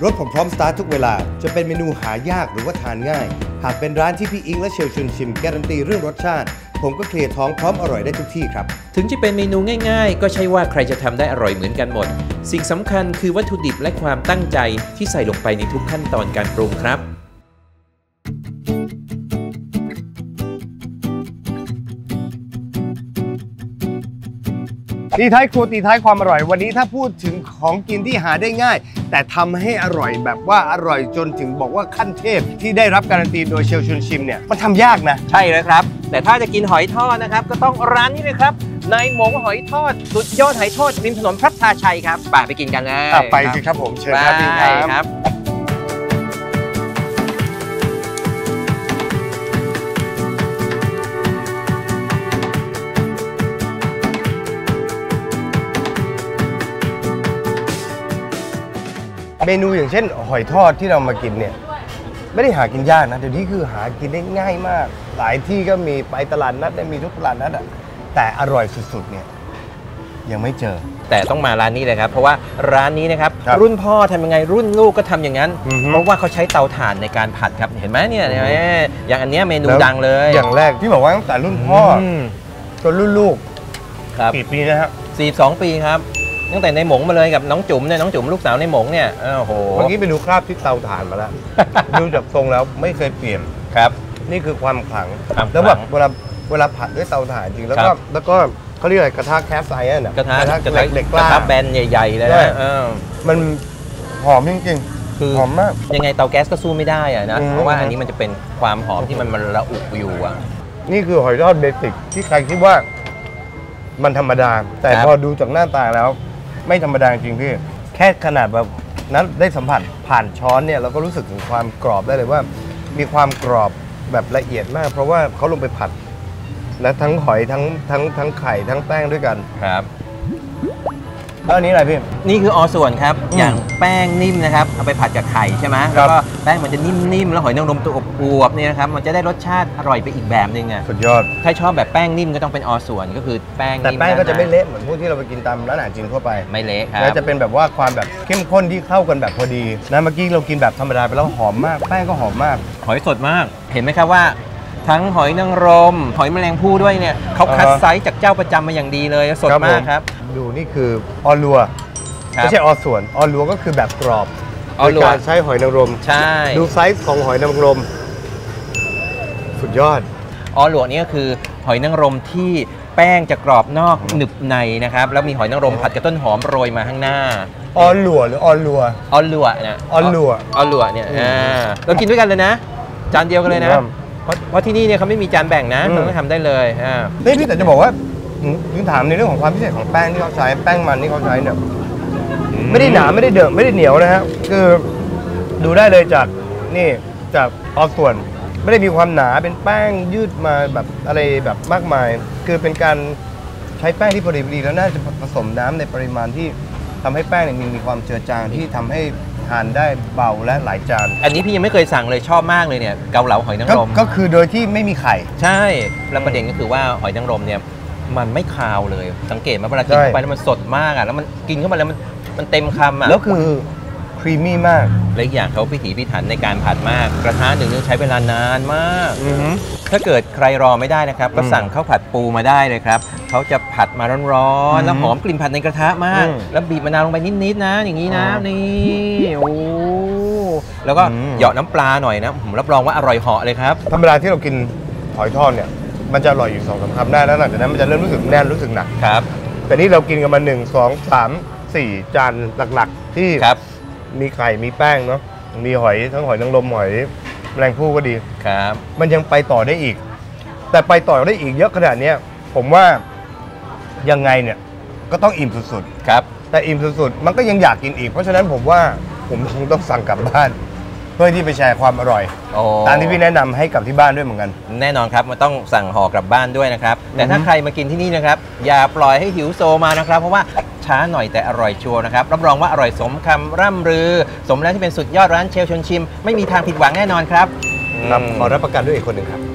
รถผมพร้อมสตาร์ททุกเวลาจะเป็นเมนูหายากหรือว่าทานง่ายหากเป็นร้านที่พี่อิงและเชลชวนชิมการันตีเรื่องรสชาติผมก็เคลียร์ท้องพร้อมอร่อยได้ทุกที่ครับถึงจะเป็นเมนูง่ายๆก็ใช่ว่าใครจะทำได้อร่อยเหมือนกันหมดสิ่งสำคัญคือวัตถุดิบและความตั้งใจที่ใส่ลงไปในทุกขั้นตอนการปรุงครับตีท้ายครัวตีท้ายความอร่อยวันนี้ถ้าพูดถึงของกินที่หาได้ง่ายแต่ทำให้อร่อยแบบว่าอร่อยจนถึงบอกว่าขั้นเทพที่ได้รับการันตีโดยเชลชวนชิมเนี่ยมันทำยากนะใช่เลยครับแต่ถ้าจะกินหอยทอดนะครับก็ต้องร้านนี้เลยครับนายหมงหอยทอดสุดยอดหอยทอดริมถนนพระพลาชัยครับไปกินกันเลยไปสิครับผมเชิญครับพี่ครับเมนูอย่างเช่นหอยทอดที่เรามากินเนี่ยไม่ได้หากินยากนะเดี๋ยวนี้คือหากินได้ง่ายมากหลายที่ก็มีไปตลาดนัดได้มีทุกตลาดนัดอ่ะแต่อร่อยสุดๆเนี่ยยังไม่เจอแต่ต้องมาร้านนี้เลยครับเพราะว่าร้านนี้นะครับรุ่นพ่อทำยังไงรุ่นลูกก็ทำอย่างนั้นเพราะว่าเขาใช้เตาถ่านในการผัดครับเห็นไหมเนี่ยอย่างอันนี้เมนูดังเลยอย่างแรกที่บอกว่าตั้งแต่รุ่นพ่อจนรุ่นลูกกี่ปีนะครับ 42 ปีครับตั้งแต่ในหมงมาเลยกับน้องจุ๋มเนี่ยน้องจุ๋มลูกสาวในหมงเนี่ยโอ้โหเมื่อกี้ไปดูคราบที่เตาถ่านมาแล้วดูจากทรงแล้วไม่เคยเปลี่ยนครับนี่คือความขลังแล้วแบบเวลาผัดด้วยเตาถ่านจริงแล้วก็เขาเรียกอะไรกระทะแคสไซน์เนี่ยกระทะเหล็กกล้าแบนใหญ่ๆเลยนะมันหอมจริงๆคือหอมมากยังไงเตาแก๊สก็สู้ไม่ได้อะนะเพราะว่าอันนี้มันจะเป็นความหอมที่มันระอุอยู่อ่ะนี่คือหอยทอดเบสิกที่ใครคิดว่ามันธรรมดาแต่พอดูจากหน้าตาแล้วไม่ธรรมดาจริงพี่แค่ขนาดแบบนั้นได้สัมผัสผ่านช้อนเนี่ยเราก็รู้สึกถึงความกรอบได้เลยว่ามีความกรอบแบบละเอียดมากเพราะว่าเขาลงไปผัดและทั้งหอยทั้งไข่ทั้งแป้งด้วยกันครับแล้วอันนี้อะไรพี่นี่คือส่วนครับอย่างแป้งนิ่มนะครับเอาไปผัดกับไข่ใช่ไหมแล้วก็แป้งมันจะนิ่มๆแล้วหอยนางรมตัวอวบๆเนี่ยนะครับมันจะได้รสชาติอร่อยไปอีกแบบนึงอ่ะสุดยอดถ้าชอบแบบแป้งนิ่มก็ต้องเป็นส่วนก็คือแป้งแต่แป้งก็จะไม่เละเหมือนพวกที่เราไปกินตามร้านอาหารจีนทั่วไปไม่เละครับแล้วจะเป็นแบบว่าความแบบเข้มข้นที่เข้ากันแบบพอดีนะเมื่อกี้เรากินแบบธรรมดาไปแล้วหอมมากแป้งก็หอมมากหอยสดมากเห็นไหมครับว่าทั้งหอยนางรมหอยแมลงภู่ด้วยเนี่ยเขาคัดไซส์จากเจ้าประจำมาอย่างดีเลยสดมากครับดูนี่คืออลัวไม่ใช่ส่วนอลัวก็คือแบบกรอบโดยการใช้หอยนางรมใช่ดูไซส์ของหอยนางรมสุดยอดอลัวนี่ก็คือหอยนางรมที่แป้งจะกรอบนอกหนึบในนะครับแล้วมีหอยนางรมผัดกับต้นหอมโรยมาข้างหน้าอลัวหรืออลัวนะอลัวเนี่ยเรากินด้วยกันเลยนะจานเดียวกันเลยนะเพราะที่นี่เนี่ยเขาไม่มีจานแบ่งนะเราต้องทำได้เลยนี่พี่แต่จะบอกว่าถึงถามในเรื่องของความพิเศษของแป้งที่เขาใช้แป้งมันที่เขาใช้เนี่ยไม่ได้หนาไม่ได้เดือดไม่ได้เหนียวนะฮะคือดูได้เลยจากนี่จากส่วนไม่ได้มีความหนาเป็นแป้งยืดมาแบบอะไรแบบมากมายคือเป็นการใช้แป้งที่พอดีแล้วน่าจะผสมน้ำในปริมาณที่ทำให้แป้งเนี่ยมีความเจือจางที่ทำให้ทานได้เบาและหลายจานอันนี้พี่ยังไม่เคยสั่งเลยชอบมากเลยเนี่ยเกาเหลาหอยนางรมก็คือโดยที่ไม่มีไข่ใช่แล้วประเด็นก็คือว่าหอยนางรมเนี่ยมันไม่คาวเลยสังเกตไหมเวลากินเข้าไปแล้วมันสดมากอ่ะแล้วมันกินเข้าไปแล้วมันเต็มคำอ่ะแล้วคือครีมมี่มากและอีกอย่างเขาพิถีพิถันในการผัดมากกระทะหนึ่งใช้เวลานานมากถ้าเกิดใครรอไม่ได้นะครับก็สั่งข้าวผัดปูมาได้เลยครับเขาจะผัดมาร้อนๆแล้วหอมกลิ่นผัดในกระทะมากแล้วบีบมะนาวลงไปนิดๆนะอย่างนี้นะนี่โอ้แล้วก็เหยาะน้ำปลาหน่อยนะผมรับรองว่าอร่อยเหาะเลยครับธรรมดาที่เรากินหอยทอดเนี่ยมันจะอร่อยอยู่2-3 คำได้แล้วหลังจากนั้นมันจะเริ่มรู้สึกแน่นรู้สึกหนักครับแต่นี่เรากินกันมา1 2 3 4 จานหลักๆที่มีไข่มีแป้งเนาะมีหอยทั้งหอยนางรมหอยแมลงภู่ก็ดีครับมันยังไปต่อได้อีกแต่ไปต่อได้อีกเยอะขนาดนี้ผมว่ายังไงเนี่ยก็ต้องอิ่มสุดๆครับแต่อิ่มสุดๆมันก็ยังอยากกินอีกเพราะฉะนั้นผมว่าผมคงต้องสั่งกลับบ้านเพื่อที่ไปแชร์ความอร่อยตามที่พี่แนะนำให้กับที่บ้านด้วยเหมือนกันแน่นอนครับมันต้องสั่งห่อกลับบ้านด้วยนะครับแต่ถ้าใครมากินที่นี่นะครับอย่าปล่อยให้หิวโซมานะครับเพราะว่าช้าหน่อยแต่อร่อยชัวร์นะครับรับรองว่าอร่อยสมคำร่ำลือสมแล้วที่เป็นสุดยอดร้านเชลชวนชิมไม่มีทางผิดหวังแน่นอนครับขอรับประกันด้วยอีกคนหนึ่งครับ